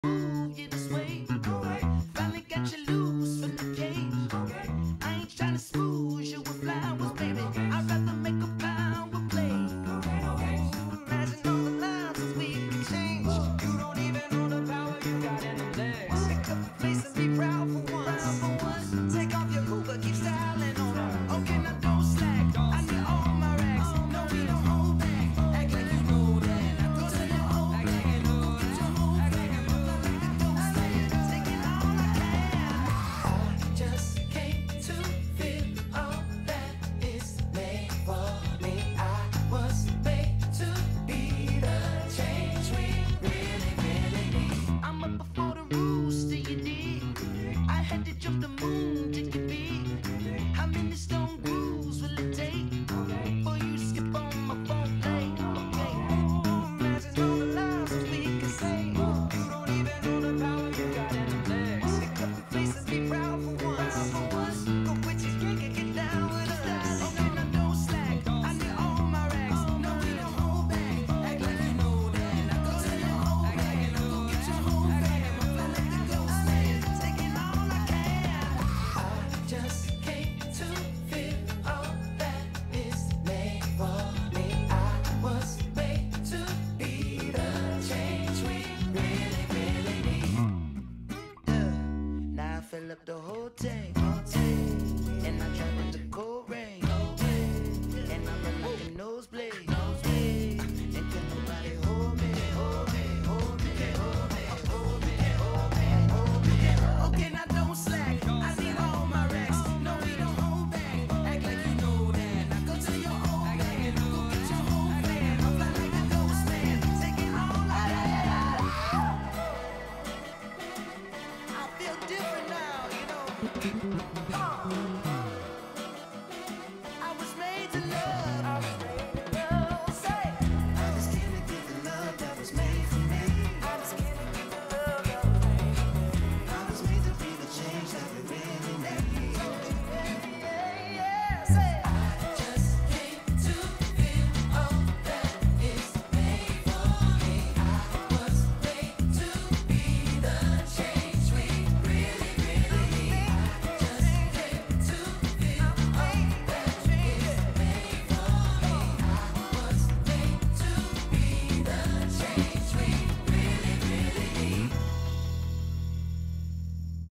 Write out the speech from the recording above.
move you this way. Finally got you loose from the cage. I ain't trying to smooth you with flowers, baby. I'd rather make a power play. Imagine all the lines that we can change. You don't even know the power you got in them legs. Pick up the place and be proud for once. Take off your Uber, keep styling on her. Okay, now don't slack. I need all my racks. No, we don't hold back. Act like you know that. I go to your whole back. Act like you know that. Act like you know that. Taking all I can. I just came to feel all that is made for me. I was made to be the change we really, really need. I'm up before the rooster, you dig? I had to jump the moon, did you be? How many stone grooves will it take for you to skip on my phone play? Okay, imagine all the lies that we can say. You don't even know the power you got in them legs. Pick up the face and be proud for once. Go quit your gig and get down with us. Okay, now don't slack. I need all my racks. No, we don't hold back. Act like you know that. Now go to your whole bag. Go get your whole bag. Fly like the ghost man. Taking all I can. I just came to feel all that is made for me. I was made to be the change we really, really need. Now I fill up the whole tank, and I drive in the cold rain, and I'm in like a nosebleed, and can nobody hold me, hold me, hold me, hold me, hold me, hold me, hold me. Okay, now don't slack. I need all my racks. No, we don't hold back. Act like you know that. Now go to your whole bag. Go get your whole bag. I fly like a ghost man. Taking all I got. I feel different now, you know.